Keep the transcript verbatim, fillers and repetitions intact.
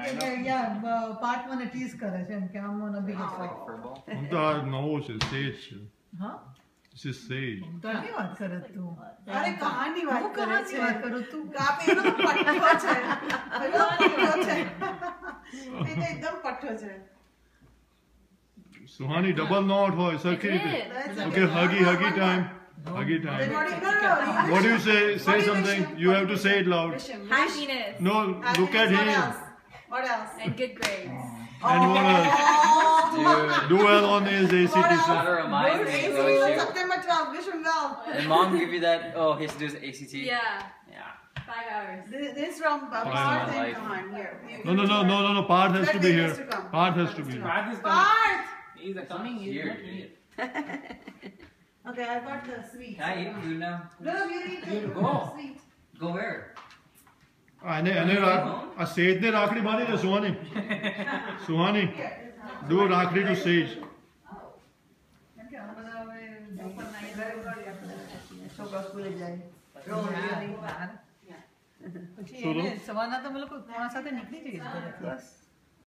યા part મને tease કરે છે એમ કે આમ મને બી હું તો આ નવો છે સેજ છે હા this is sage કાની વાત કરે તું અરે કહાની વાત કરે છે વાત કરું તું કાપે એનો તો પઠ્ઠો છે એનો પઠ્ઠો છે એ તો એકદમ પઠ્ઠો છે Suhani double knot હોય સરખી રીતે okay huggy huggy time huggy time what do you say say something you have to say it loud happiness no look at him what else and good grades and what else do well on his A C T Gotta remind me, bro. September twelfth, wish him well. And mom give you that, oh, he has to do his A C T? yeah Yeah. five hours This, this from Parth Five and hours. Kaahan here. You- no no no no no no Parth has to be here Has to come. Parth has to be here Parth is coming. Parth! He's coming. He's Here, not here. Okay, I got the sweet. Can I eat food now? No, no, you need You to go. sweet. Go where? અને અને આ સેજ ને રાખડી બાંધી દે Suhani Suhani do રાખડી to sage છોકરા સ્કૂલે જાય પછી એને સવારના તો અમે લોકો તમારા સાથે નીકળી જઈએ ઘરેથી.